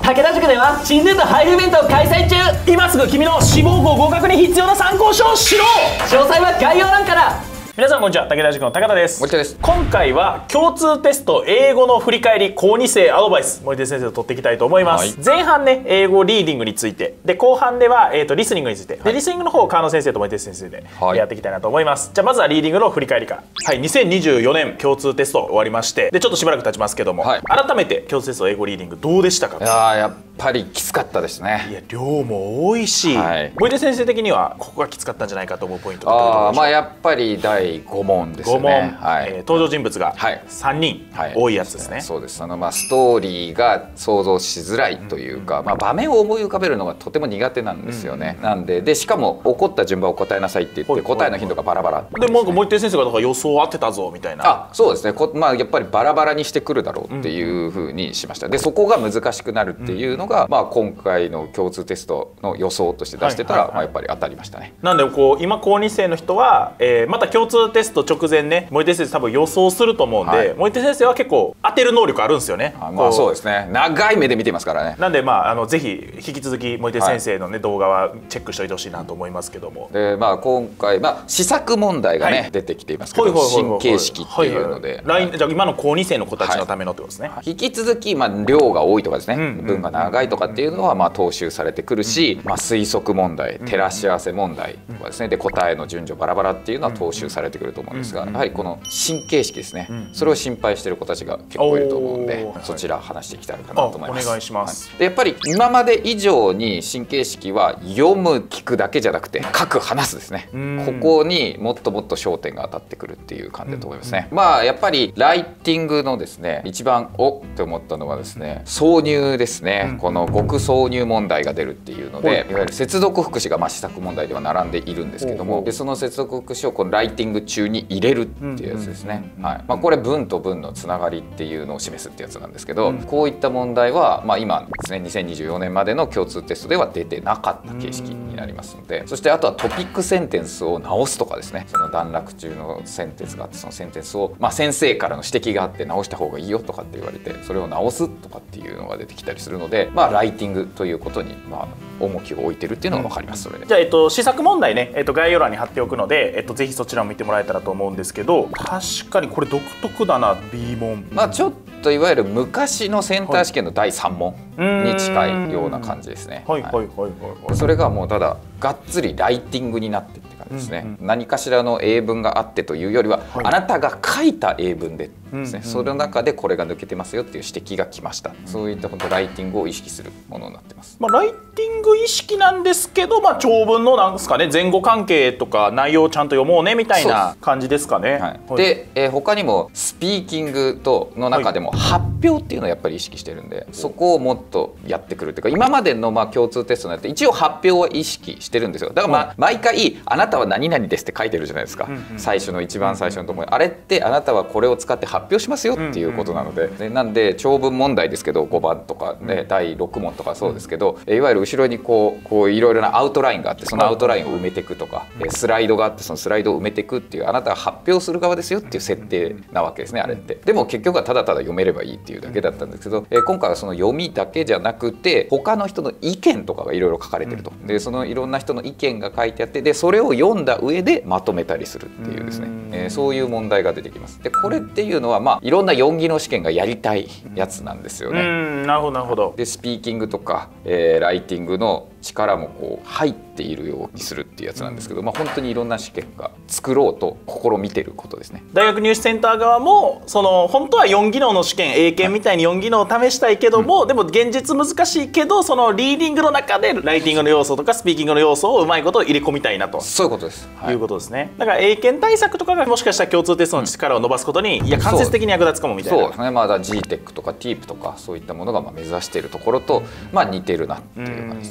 武田塾では新年度配布イベントを開催中。 今すぐ君の志望校合格に必要な参考書をしろ。 詳細は概要欄から。 皆さんこんにちは、武田塾の高田です。 森田です。 今回は共通テスト英語の振り返り高2生アドバイス、森田先生と取っていきたいと思います。前半ね、英語リーディングについてで、後半では、リスニングについて、でリスニングの方を川野先生と森田先生で、やっていきたいなと思います。じゃあまずはリーディングの振り返りから。はい、2024年共通テスト終わりまして、でちょっとしばらく経ちますけども、改めて共通テスト英語リーディングどうでしたか？ やっぱりきつかったですね。 いや、量も多いし、森田先生的にはここがきつかったんじゃないかと思うポイントはやっぱり第5問ですね。 5問、登場人物が3人、多いやつですね。 そうです。ストーリーが想像しづらいというか、場面を思い浮かべるのがとても苦手なんですよね。なんでしかも起こった順番を答えなさいって言って答えの頻度がバラバラで、なんか森田先生がだから予想当てたぞみたいな。 そうですね。やっぱりバラバラにしてくるだろうっていうふうにしました。でそこが難しくなるっていうのが、今回の共通テストの予想として出してたら、やっぱり当たりましたね。 なんで今高2生の人は、また共通テスト直前ね、森田先生多分予想すると思うんで、森田先生は結構当てる能力あるんですよね。 そうですね。長い目で見てますからね。 なんでぜひ引き続き森田先生のね、動画はチェックしておいてほしいなと思いますけども。 で今回試作問題がね、出てきていますけど、新形式っていうので、 じゃあ今の高2生の子たちのためのってことですね。 引き続き量が多いとかですね、文が長いとかっていうのは踏襲されてくるし、推測問題、照らし合わせ問題とかですね、で答えの順序バラバラっていうのは踏襲されてくると思うんですが、やはりこの新形式ですね、それを心配している子たちが結構いると思うんで、そちら話していきたいかなと思います。 お願いします。 でやっぱり今まで以上に新形式は読む聞くだけじゃなくて書く話すですね、ここにもっともっと焦点が当たってくるっていう感じだと思いますね。やっぱりライティングのですね、一番って思ったのはですね、挿入ですね。この語句挿入問題が出るっていうので、いわゆる接続副詞が試作問題では並んでいるんですけども、でその接続副詞をこのライティング中に入れるっていうやつですね。これ文と文のつながりっていうのを示すってやつなんですけど、こういった問題は今ですね、2024年までの共通テストでは出てなかった形式になりますので、そしてあとはトピックセンテンスを直すとかですね、その段落中のセンテンスがあって、そのセンテンスを先生からの指摘があって直した方がいいよとかって言われて、それを直すとかっていうのが出てきたりするので、ライティングということに重きを置いてるっていうのが分かります。それでじゃあ、試作問題ね、概要欄に貼っておくので、ぜひそちらを見てもらえたらと思うんですけど、確かにこれ独特だな。 B 問ちょっといわゆる昔のセンター試験の第3問に近いような感じですね。それがもうただがっつりライティングになってって感じですね。何かしらの英文があってというよりは、あなたが書いた英文でですね、その中でこれが抜けてますよっていう指摘が来ました。そういった本当ライティングを意識するものになってます。 ライティング意識なんですけど、長文のなんですかね、前後関係とか内容をちゃんと読もうねみたいな感じですかね。 で、他にもスピーキングの中でも発表っていうのをやっぱり意識してるんで、そこをもっとやってくるっていうか、今までの共通テストのやつ一応発表は意識してるんですよ。だから毎回「あなたは何々です」って書いてるじゃないですか、最初の一番最初のところに。あれってあなたはこれを使って発表しますよっていうことなので、なんで長文問題ですけど5番とかね、第6問とかそうですけど、いわゆる後ろにこういろいろなアウトラインがあって、そのアウトラインを埋めていくとか、スライドがあってそのスライドを埋めていくっていう、あなたが発表する側ですよっていう設定なわけですね、あれって。でも結局はただただ読めればいいっていうだけだったんですけど、今回はその読みだけじゃなくて他の人の意見とかがいろいろ書かれてると。でそのいろんな人の意見が書いてあって、でそれを読んだ上でまとめたりするっていうですね、そういう問題が出てきます。でこれっていうのはいろんな4技能試験がやりたいやつなんですよね。 なるほどなるほど。 でスピーキングとか、ライティングの力も入っているようにするっていうやつなんですけど、本当にいろんな試験が作ろうと試みてることですね。 大学入試センター側も本当は4技能の試験、英検みたいに4技能を試したいけども、でも現実難しいけど、そのリーディングの中でライティングの要素とかスピーキングの要素をうまいこと入れ込みたいなと。 そういうことです。 いうことですね。だから英検対策とかがもしかしたら共通テストの力を伸ばすことに、間接的に役立つかもみたいな。 そうですね。GTEC とか TEEP とかそういったものが目指しているところと似てるなっていう感じですね。 やっ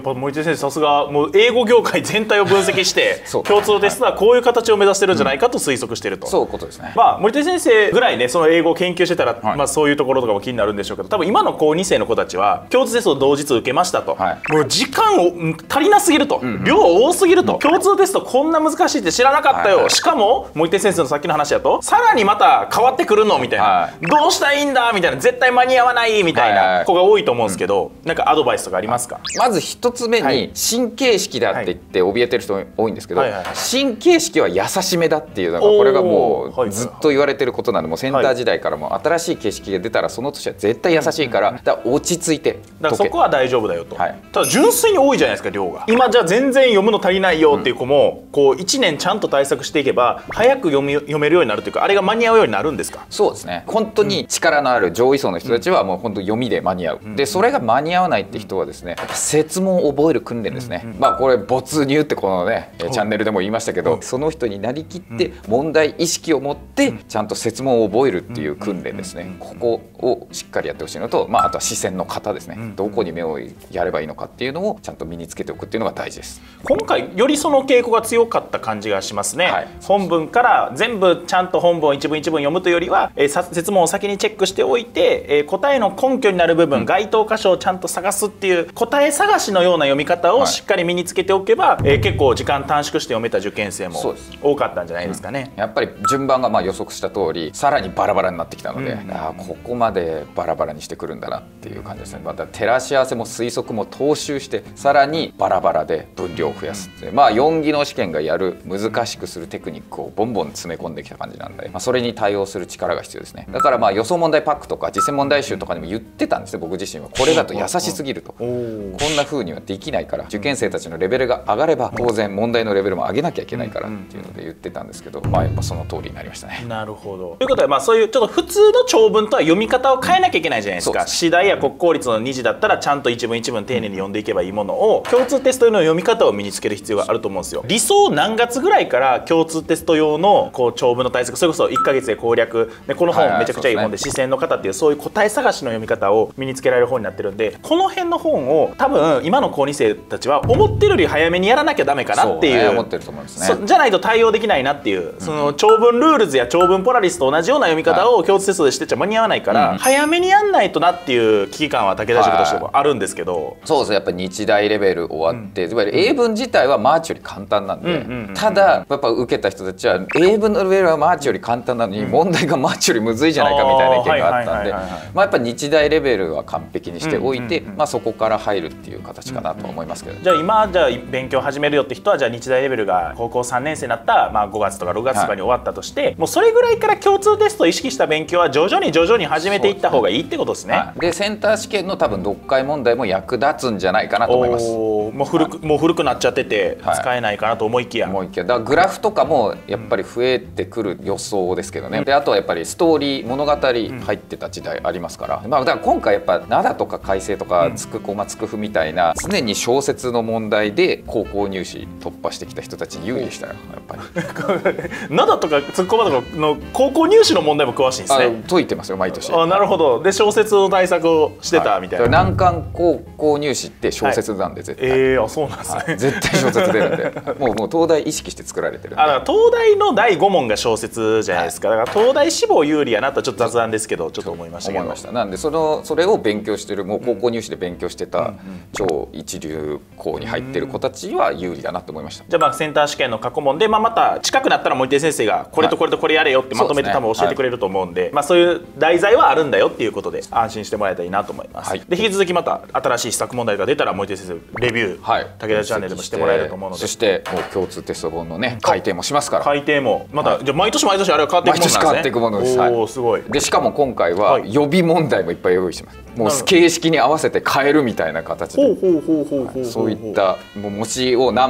ぱ森手先生さすがもう英語業界全体を分析してそう共通テストはこういう形を目指してるんじゃないかと推測してると、 そういうことですね。 まあ、森手先生ぐらいねその英語を研究してたら、 はいまあ、そういうところとかも気になるんでしょうけど、多分今の高2生の子たちは共通テストを同日受けましたと、 はいもう時間を足りなすぎると、量多すぎると、共通テストこんな難しいって知らなかったよ、 はいしかも森手先生のさっきの話だとさらにまた変わってくるのみたいな、 はどうしたらいいんだみたいな、絶対間に合わないみたいはいはない子が多いと思うんですけど、なんかアドバイスとかありますか？ まず一つ目はいに神経式だって言って怯えてる人多いんですけど、 はいはいはい神経式は優しめだっていうのがこれがもおーうずっと言われてることなんで、もうセンター時代からも新しい形式が出たらその年は絶対優しいから、だから落ち着いてだからそこは大丈夫だよと、 はいただ純粋に多いじゃないですか量が。今じゃあ全然読むの足りないよっていう子も、こう1年ちゃんと対策していけば早く読めるようになるというか、あれが間に合うようになるんですか？ そうですね、本当に力のある上位層の人たちはもう本当読みで間に合う、でそれが間に合わないって人はですね、やっぱ設問を覚える訓練ですね、まあこれ没入ってこのねチャンネルでも言いましたけど、その人になりきって問題意識を持ってちゃんと設問を覚えるっていう訓練ですね、ここをしっかりやってほしいのと、まあ、あとは視線の型ですね、どこに目をやればいいのかっていうのをちゃんと身につけておくっていうのが大事です。 今回よりその傾向が強かった感じがしますね、 はい本文から全部ちゃんと本文を一文一文読むというよりは、設問を先にチェックしておいて、答えの根拠になる部分、該当箇所をちゃんと探すっていう答え探しのような読み方をしっかり身につけておけば、結構時間短縮して読めた受験生もそうです多かったんじゃないですかね。 やっぱり順番がまあ予測した通りさらにバラバラになってきたので、ここまでバラバラにしてくるんだなっていう感じですね。また照らし合わせも推測も踏襲してさらにバラバラで分量を増やすっていう、まあ4技能試験がやる難しくするテクニックをボンボン詰め込んできた感じなんで、まあ、それに対応する力が必要ですね。だからまあ予想問題パックとか実践問題集とかにも言ってたんですね、僕自身は。これだと優しすぎると、こんな風にはできないから、受験生たちのレベルが上がれば当然問題のレベルも上げなきゃいけないからっていうので言ってたんですけど、まあやっぱその通りになりましたね。 なるほど。ということは、まあ、そういうちょっと普通の長文とは読み方を変えなきゃいけないじゃないですか。 そうです次第や国公立の2次だったらちゃんと一文一文丁寧に読んでいけばいいものを、共通テスト用の読み方を身につける必要があると思うんですよ。理想何月ぐらいから共通テスト用のこう長文の対策、それこそ1ヶ月で攻略で、この本めちゃくちゃいい本で視線の方っていうそういう答え探しの読み方を身につけられる本になってるんで、この辺の本を多分今の高2生たちは思ってるより早めにやらなきゃダメかなっていう、 思ってると思いますね。 じゃないと対応できないなっていう、その長文ルールズや長文ポラリスと同じような読み方を共通テストでしてちゃ間に合わないから、早めにやんないとなっていう危機感は武田塾としてもあるんですけど、 そうですね、やっぱり日大レベル終わって、いわゆる英文自体はマーチより簡単なんで、ただやっぱ受けた人たちは英文のレベルはマーチより簡単なのに、問題がマーチよりむずいじゃないかみたいな意見があったんで、まあやっぱ日大レベルは完璧にしておいて、まあそこから入るっていう形かなと思いますけど、 じゃあ今じゃあ勉強始めるよって人は、じゃあ日大レベルが高校3年生になった、まあ、5月とか6月とかに終わったとして、もうそれぐらいから共通テストを意識した勉強は徐々に始めていった方がいいってことですね。 でセンター試験の多分読解問題も役立つんじゃないかなと思います。 もう古くなっちゃってて使えないかなと思いきや、 だからグラフとかもやっぱり増えてくる予想ですけどね。であとはやっぱりストーリー物語入ってた時代ありますから、まあだから今回やっぱ灘とか改正とかつくこまつくふみたいな常に小説の問題で高校入試突破してきた人たちに有利でしたよ、やっぱり。 灘とかツッコマとかの高校入試の問題も詳しいんですね。 解いてますよ毎年。 なるほど。で小説の対策をしてたみたいな。 難関高校入試って小説なんで絶対。 あ、そうなんですね。 絶対小説出るんで、もう東大意識して作られてるんで。 だから東大の第5問が小説じゃないですか。だから東大志望有利やなとちょっと雑談ですけどちょっと思いましたけど。 なんでそれを勉強してる、もう高校入試で勉強してた超一流校に入ってる子たちは有利だなと思いました。 じゃあまあセンター試験の過去問で、また近くなったら森手先生がこれとこれとこれやれよってまとめて多分教えてくれると思うんで、まあそういう題材はあるんだよっていうことで安心してもらえたらいいなと思います。で引き続きまた新しい試作問題が出たら森手先生レビュー、武田チャンネルでもしてもらえると思うので、 そしてもう共通テスト本のね改訂もしますから。 改訂もまたじゃあ毎年あれは変わっていくものなんですね。 毎年変わっていくものです。 おおすごい。 でしかも今回は予備問題もいっぱい用意してます。もう形式に合わせて変えるみたいな形で、そういったもう模試を何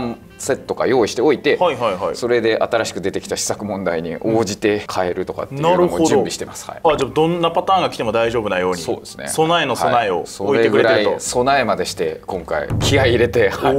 セットか用意しておいて、 はいはいはい、 それで新しく出てきた試作問題に応じて変えるとかっていうのも準備してます。はい、 じゃあどんなパターンが来ても大丈夫なように、 そうですね、 備えの備えを置いてくれてると、 それぐらい備えまでして今回気合い入れて、はい、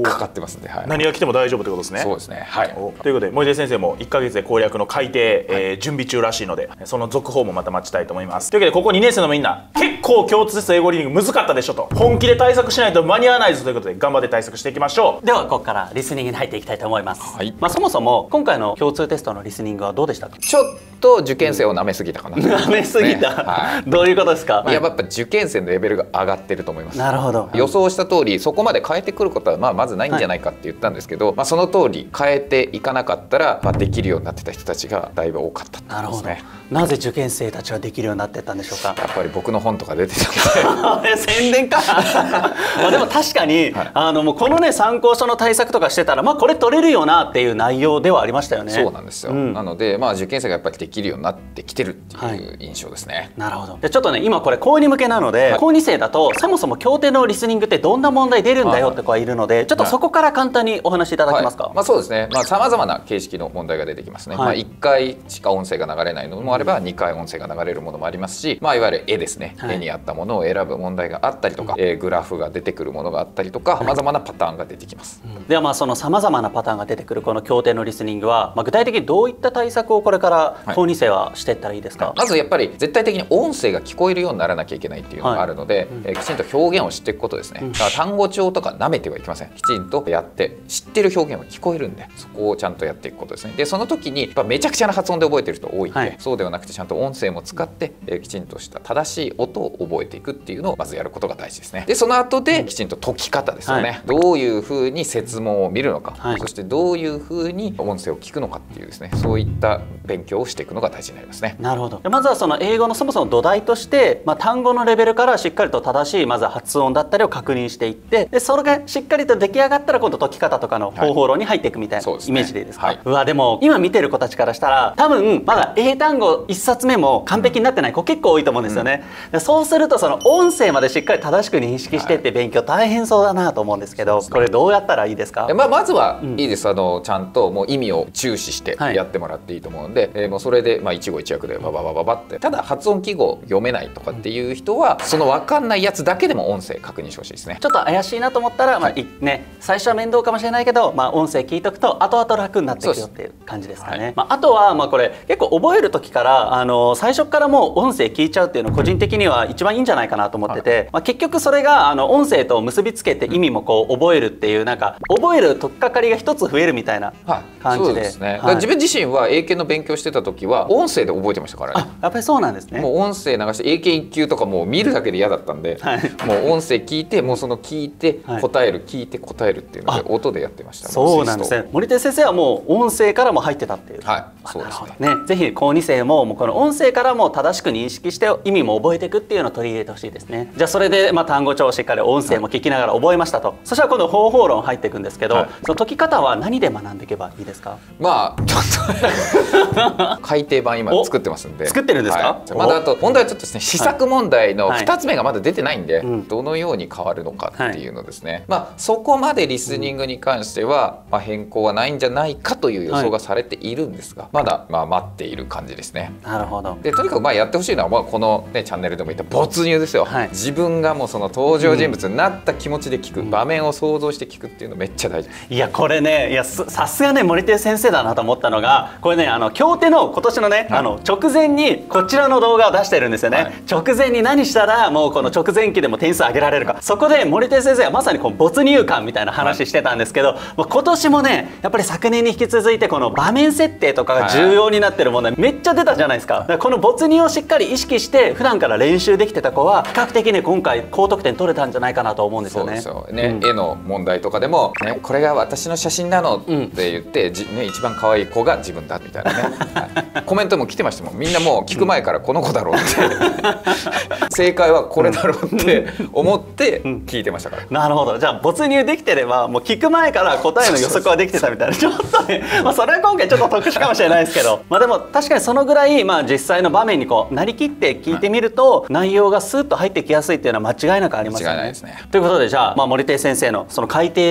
かかってますんで、はい、 何が来ても大丈夫ってことですね。 そうですね、はい、 ということで森出先生も1ヶ月で攻略の改定、準備中らしいので、その続報もまた待ちたいと思います。というわけでここ2年生のみんな、結構共通テスト英語リーディング難かったでしょと、本気で対策しないと間に合わないぞということで頑張って対策していきましょう。 ではここからリスニングに入っていきたいと思います。 はい、 そもそも今回の共通テストのリスニングはどうでしたか？ ちょっと受験生を舐めすぎたかな。 舐めすぎた、はい、どういうことですか？ やっぱ受験生のレベルが上がってると思います。 なるほど。 予想した通りそこまで変えてくることはまずないんじゃないかって言ったんですけど、その通り変えていかなかったら、できるようになってた人たちがだいぶ多かったってことですね。 なるほど。なぜ受験生たちはできるようになってったんでしょうか？ やっぱり僕の本とか出てたので宣伝かでも確かに、はい、もうこのね参考書の対策とかしてたら、これ取れるよなっていう内容ではありましたよね。 そうなんですよ、なので受験生がやっぱりできるようになってきてるっていう印象ですね。 はい、なるほど。でちょっとね今これ高2向けなので、高2生だとそもそも協定のリスニングってどんな問題出るんだよって子がいるので、ちょっとそこから簡単にお話しいただけますか？ そうですね、さまざまな形式の問題が出てきますね。 はい、 1回しか音声が流れないのもあれば、2回音声が流れるものもありますし、いわゆる絵ですね、絵に合ったものを選ぶ問題があったりとか、グラフが出てくるものがあったりとか、さまざまなパターンが出てきます。 ではそのさまざまなパターンが出てくるこの協定のリスニングは、具体的にどういった対策をこれから高2生はしていったらいいですか？ まずやっぱり絶対的に音声が聞こえるようにならなきゃいけないっていうのがあるので、きちんと表現を知っていくことですね。だから単語帳とか舐めてはいけません。きちんとやって知ってる表現は聞こえるんで、そこをちゃんとやっていくことですね。でその時にやっぱめちゃくちゃな発音で覚えてる人多いんで、そうではなくてちゃんと音声も使って、きちんとした正しい音を覚えていくっていうのをまずやることが大事ですね。でその後できちんと解き方ですよね。どういうふうに設問を見るのか、そしてどういうふうに音声を聞くのかっていうですね、そういった勉強をしていくのが大事になりますね。 なるほど。まずはその英語のそもそも土台として、単語のレベルからしっかりと正しいまず発音だったりを確認していって、でそれがしっかりと出来上がったら今度解き方とかの方法論に入っていくみたいなイメージでいいですか？うわでも今見てる子たちからしたら多分まだ英単語1冊目も完璧になってない子結構多いと思うんですよね。そうするとその音声までしっかり正しく認識してって勉強大変そうだなと思うんですけど、これどうやったらいいですか？ まずはいいです。ちゃんともう意味を注視してやってもらっていいと思うんで、もうそれで一語一訳でバババババって、ただ発音記号読めないとかっていう人はその分かんないやつだけでも音声確認してほしいですね。 ちょっと怪しいなと思ったら、最初は面倒かもしれないけど、音声聞いとくと後々楽になっていくよっていう感じですかね。あとはこれ結構覚える時から最初からもう音声聞いちゃうっていうの個人的には一番いいんじゃないかなと思ってて、結局それが音声と結びつけて意味も覚えるっていう、覚える取っかかりが一つ増えるみたいな感じで。 そうですね。自分自身は英検の勉強してた時は音声で覚えてましたからね。 やっぱりそうなんですね。 もう音声流して英検1級とかもう見るだけで嫌だったんで、もう音声聞いて、もうその聞いて答える、聞いて答えるっていうので音でやってました。 そうなんですね。森手先生はもう音声からも入ってたっていう。 そうですね。 ぜひ高2生もこの音声からも正しく認識して意味も覚えていくっていうのを取り入れてほしいですね。じゃあそれで単語帳をしっかり音声も聞きながら覚えましたと。そしたら今度方法論入っていくんですけど、その解き方は何で学んでいけばいいですか？ ちょっと改訂版今作ってますんで。 作ってるんですか？ まだあと問題はちょっとですね、試作問題の2つ目がまだ出てないんで、どのように変わるのかっていうのですね。そこまでリスニングに関しては変更はないんじゃないかという予想がされているんですが、まだ待っている感じですね。 なるほど。 でとにかくやってほしいのはこのチャンネルでも言った没入ですよ。自分がもうその登場人物になった気持ちで聞く、場面を想像して聞くっていうのめっちゃ大事です。 いやこれね、さすがね森手先生だなと思ったのが、これね協定の今年のね、直前にこちらの動画を出してるんですよね。直前に何したらもうこの直前期でも点数上げられるか、そこで森手先生はまさにこの没入感みたいな話してたんですけど、今年もねやっぱり昨年に引き続いてこの場面設定とかが重要になってる問題めっちゃ出たじゃないですか。だからこの没入をしっかり意識して普段から練習できてた子は比較的ね今回高得点取れたんじゃないかなと思うんですよね。 そうですよね。絵の問題とかでもね、これが私の写真なのって言って一番可愛い子が自分だみたいなねコメントも来てましたもん。みんなもう聞く前からこの子だろうって正解はこれだろうって思って聞いてましたから。 なるほど。じゃあ没入できてればもう聞く前から答えの予測はできてたみたいな。ちょっとねそれは今回ちょっと特殊かもしれないですけどでも確かにそのぐらい実際の場面になりきって聞いてみると内容がスーッと入ってきやすいっていうのは間違いなくありますよね。 間違いないですね。 ということでじゃあ森手先生のその改訂版を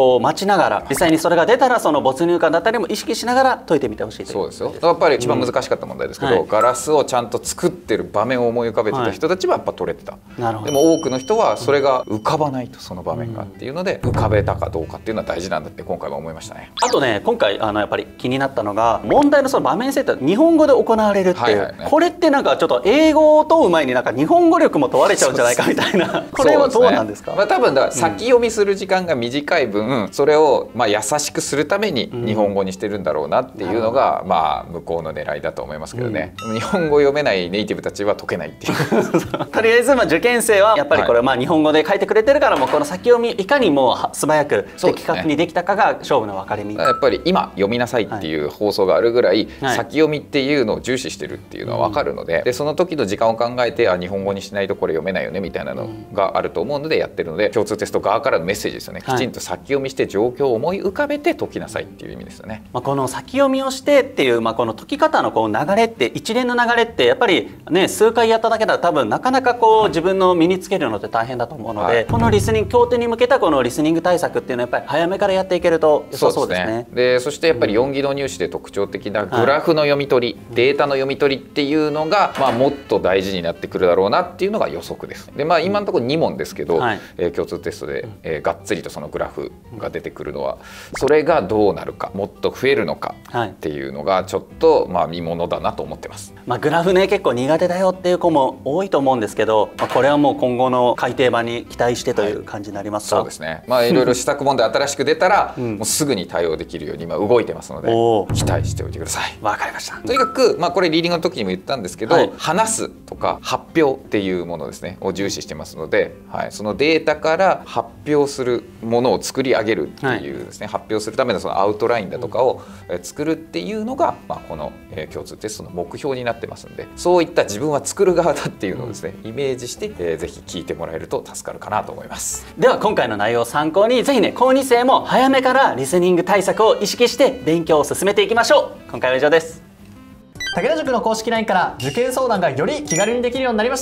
こう待ちながら、実際にそれが出たらその没入感だったりも意識しながら解いてみてほしいという。 そうですよ。やっぱり一番難しかった問題ですけど、ガラスをちゃんと作ってる場面を思い浮かべてた人たちはやっぱ取れてた。 なるほど。 でも多くの人はそれが浮かばないと、その場面がっていうので、浮かべたかどうかっていうのは大事なんだって今回は思いましたね。 あとね、今回やっぱり気になったのが、問題のその場面設定日本語で行われるっていう、これってなんかちょっと英語を問う前になんか日本語力も問われちゃうんじゃないかみたいな、これはどうなんですか？ 多分だから先読みする時間が短い分、それを優しくするために日本語にしてるんだろうなっていうのが、向こうの狙いだと思いますけどね。日本語読めないネイティブたちは解けないっていうとりあえず受験生はやっぱりこれ日本語で書いてくれてるから、もうこの先読みいかにもう素早く的確にできたかが勝負の分かれ目。 やっぱり今読みなさいっていう放送があるぐらい、先読みっていうのを重視してるっていうのは分かるので、その時の時間を考えて日本語にしないとこれ読めないよねみたいなのがあると思うのでやってるので、共通テスト側からのメッセージですよね。きちんと先読みして状況を思い浮かべて解きなさいっていう意味ですよね。 この先読みをしてっていう、この解き方のこう流れって、一連の流れってやっぱりね、数回やっただけだと多分なかなかこう自分の身につけるのって大変だと思うので、このリスニング教典に向けたこのリスニング対策っていうのはやっぱり早めからやっていけると良さそうですね。 でそしてやっぱり4技能入試で特徴的なグラフの読み取り、データの読み取りっていうのがもっと大事になってくるだろうなっていうのが予測です。で今のところ2問ですけど、共通テストで、がっつりとそのグラフが出てくるのは、それがどうなるか、もっと増えるのかっていうのがちょっと見ものだなと思ってます。 グラフね、結構苦手だよっていう子も多いと思うんですけど、これはもう今後の改訂版に期待してという感じになりますか？ そうですね。いろいろ試作問題新しく出たら、もうすぐに対応できるように今動いてますので、期待しておいてください。 わかりました。 とにかくこれリーディングの時にも言ったんですけど、話すとか発表っていうものですねを重視してますので、そのデータから発表するものを作り上げるっていうですね、発表するためのそのアウトラインだとかを作るっていうのが、この共通テストの目標になってますので、そういった自分は作る側だっていうのをですねイメージして、ぜひ聞いてもらえると助かるかなと思います。 では今回の内容を参考に、ぜひね高2生も早めからリスニング対策を意識して勉強を進めていきましょう。今回は以上です。 武田塾の公式 LINE から受験相談がより気軽にできるようになりました。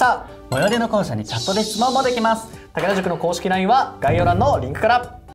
最寄りの校舎にチャットで質問もできます。 武田塾の公式 LINE は概要欄のリンクから。